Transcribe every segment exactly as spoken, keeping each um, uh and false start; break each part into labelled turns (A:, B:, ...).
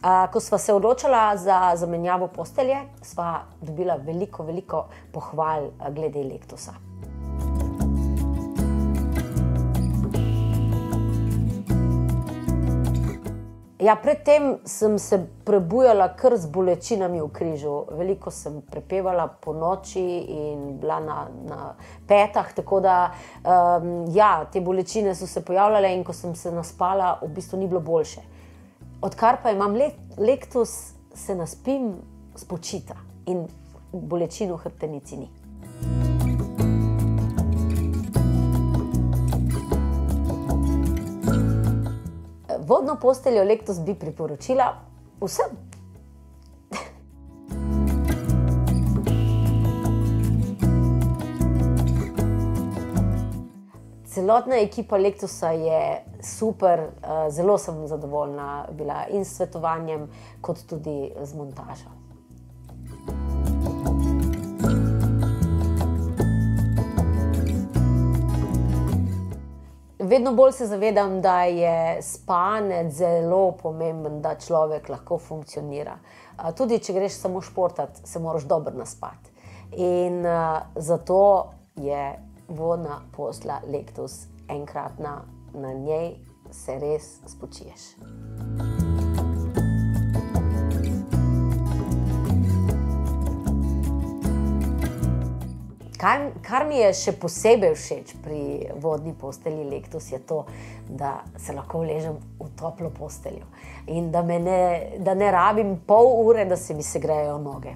A: Ko sva se odločila za zamenjavo postelje, sva dobila veliko, veliko pohval glede Lectusa. Ja, predtem sem se prebujala kar z bolečinami v križu. Veliko sem prepevala po noči in bila na, na petah, tako da um, ja, te bolečine so se pojavljale in ko sem se naspala, v bistvu ni bilo boljše. Odkar pa imam Lectus, se naspim spočita in bolečin v hrbtenici ni. Vodno posteljo Lectus bi priporočila vsem. Celotna ekipa Lectusa je super, zelo sem zadovoljna bila in s svetovanjem, kot tudi z montažo. Vedno bolj se zavedam, da je spanec zelo pomemben, da človek lahko funkcionira. Tudi če greš samo športat, se moraš dobro naspati. In zato je vodna postelja Lectus enkratna, na njej se res spočiješ. Kar, kar mi je še posebej všeč pri vodni postelji Lectus je to, da se lahko uležem v toplo posteljo in da, me ne, da ne rabim pol ure, da se mi segrejejo noge.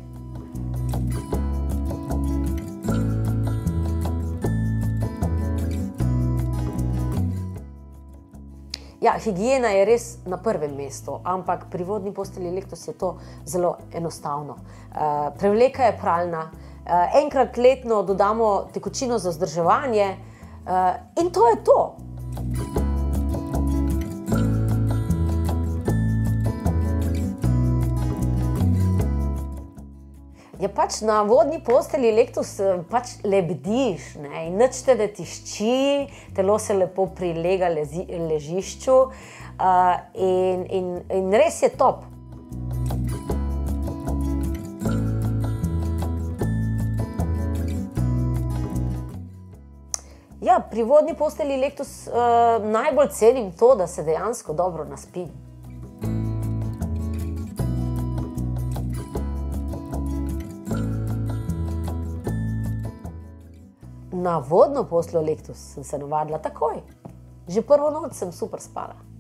A: Ja, higiena je res na prvem mestu, ampak pri vodni postelji Lectus je to zelo enostavno. Uh, prevleka je pralna, Uh, enkrat letno dodamo tekočino za vzdrževanje uh, in to je to. Ja, pač na vodni postelji Lectus pač lebdiš, ne, in nič te ne tišči, telo se lepo prilega lezi, ležišču uh, in, in, in res je top. Ja, pri vodni postelji Lectus uh, najbolj cenim to, da se dejansko dobro naspim. Na vodno posteljo Lectus sem se navadila takoj. Že prvo noč sem super spala.